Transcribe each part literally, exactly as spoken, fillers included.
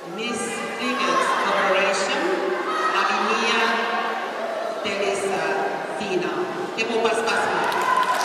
Miss Frigates Corporation, Lavinia Teresa Fina. Que vou passar.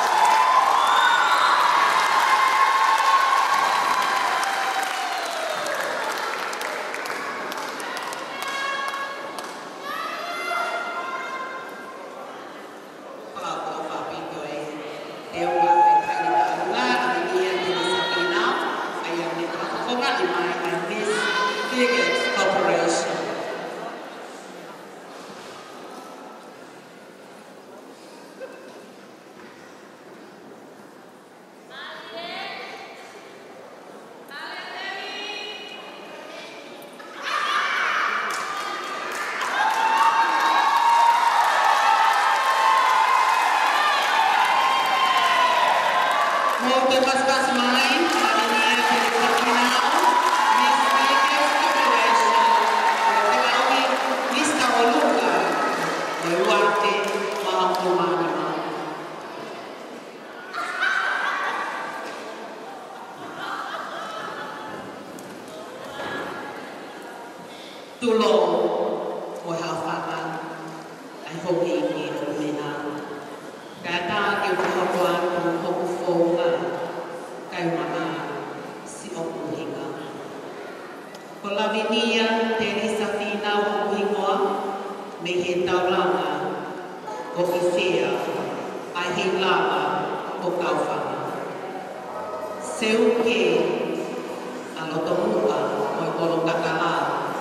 Lavinia Teresa Fina Wakuhingoa, me he taulanga o Ifea, a he lava o Kaufana. Seu que a lotomua o kolongakala.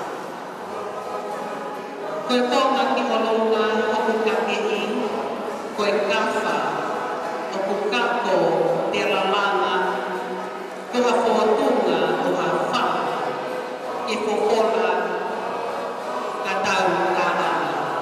Koe tonga ki olonga o kukakei, koe kafa o kukako te lalanga, koe fotunga o hafa. E fofola katau kana.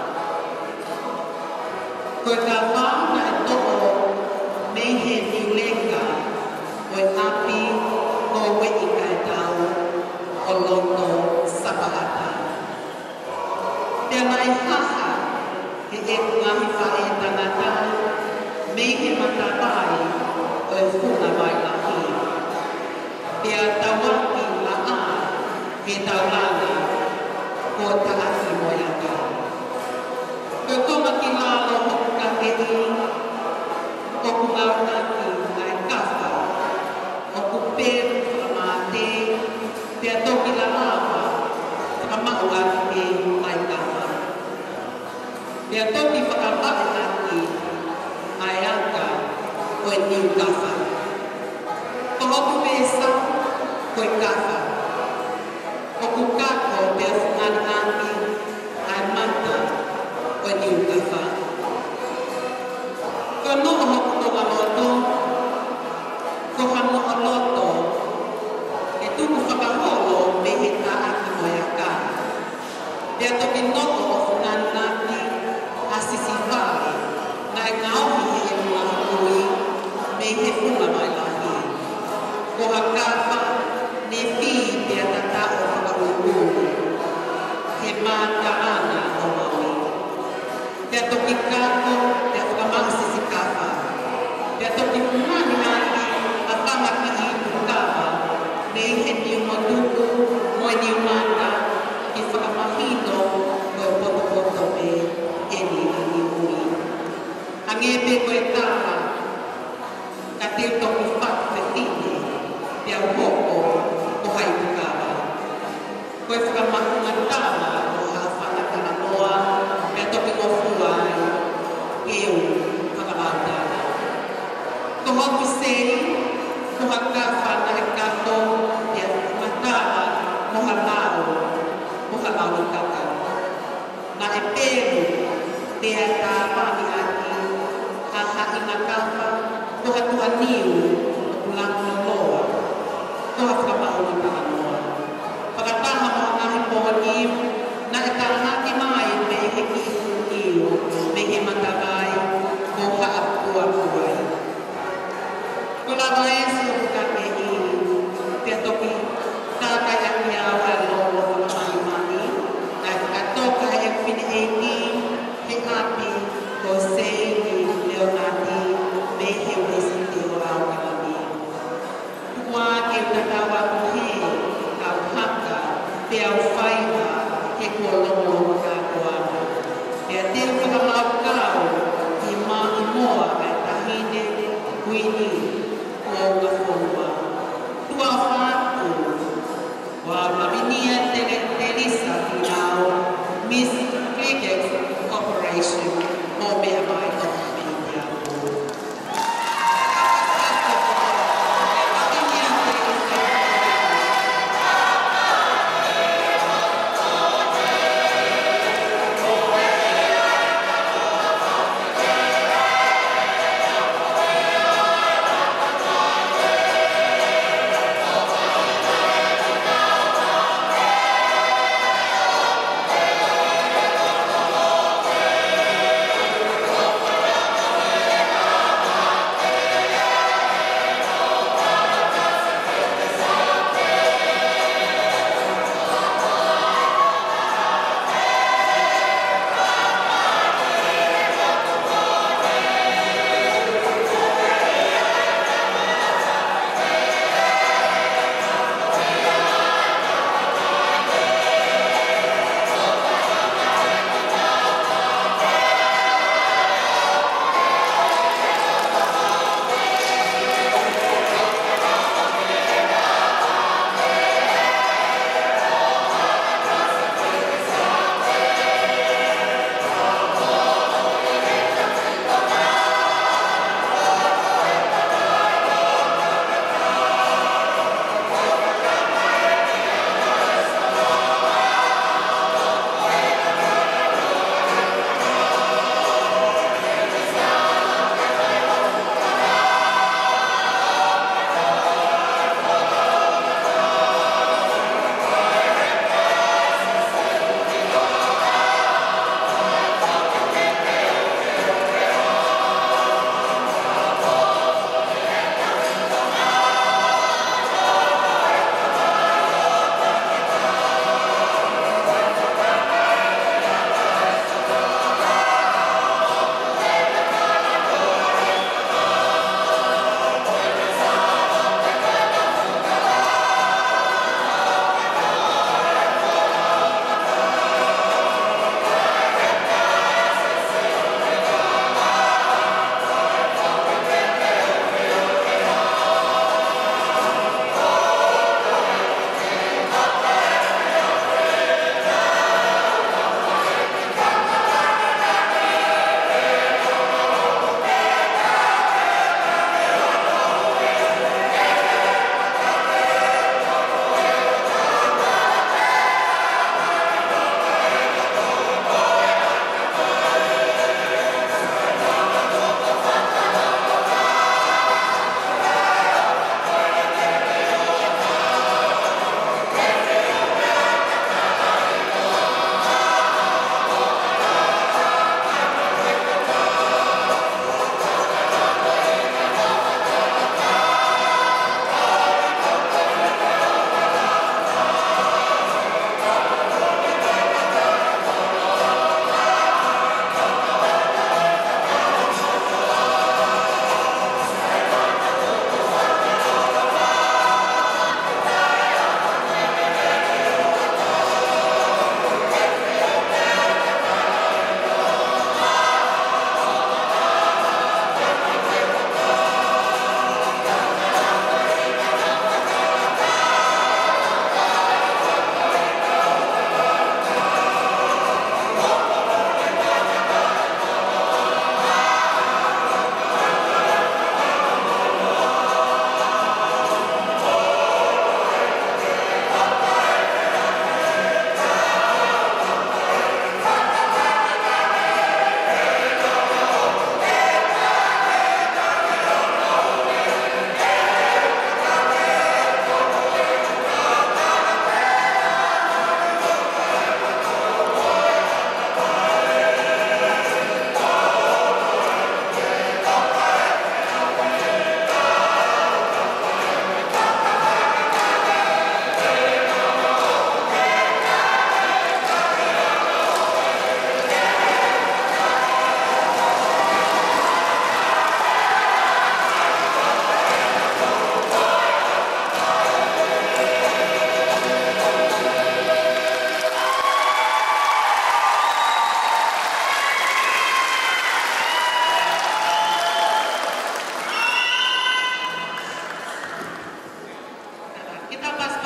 Koe ka wāna e toko mehe ni lenga o e api o wei ka e tau o loto sapahata. Te nai haha he e ngahi whae tangata mehe matapai o e whunga mai lahi. Pea tawaki la a he taulanga ko taaki moiaka. Koe konga ki lalo hoku ka kei, hoku ngaunaki ngai kafa, hoku peru whamate, pea toki la awa, whamau aki ke mai kafa. Pea toki whakamai aki, ai aka koe niu kafa. Ko hoku pesa, koe kafa. Hoku kako pea whanganaki, ai mata, koe niu kafa. Ko noho hoku tonga loto, ko hanoa loto, e tuku whakaholo me he ka aki moiaka. Pea toki noho o whanganaki, a sisi whare, ngai ngauhi he e mua hui, me he whunga mai lahi. Ko hakawa, ne whi pea tata o whakaururu, he mata ana o maui. Pea toki kako, pea whakamau sisi kawa. Pea toki mani mani, a whamaki i pukawa, ne he niu motuku, moe niu mata, ki whakamahino, koe potopoto me, eni ani ui. Angepe koe kawa, ka te toki whakawhetine, pea uhoko, o hai pukawa. Koe whakamakunga tāma o ha whakatana noa, pea toki o fuai, eu whakamautāna. Ko hoku sei, ko haka whana e kato, pea whakatāma, moha lao, moha lao kaka. Nga e peru, pea tā mami aki, ha haki nga kawa, ko hatua niu, o pulango loa, ko ha whakamau tāna noa. Whakataha mo ngahi pōniu, na e tāhaki mai me he ki iu, me he matawai, ko haapua puai. Ko lava esi o kake iu, pea toki tākai aki au e lolo whakamai mani, na e whakatoka e whine e ki, he api, ko seini leonati, me he wesi te o au kalami. Kua ke utatawa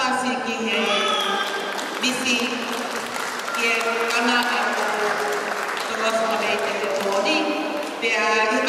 pasi ki he misi ki e ana a toros o nei te te tōni, pea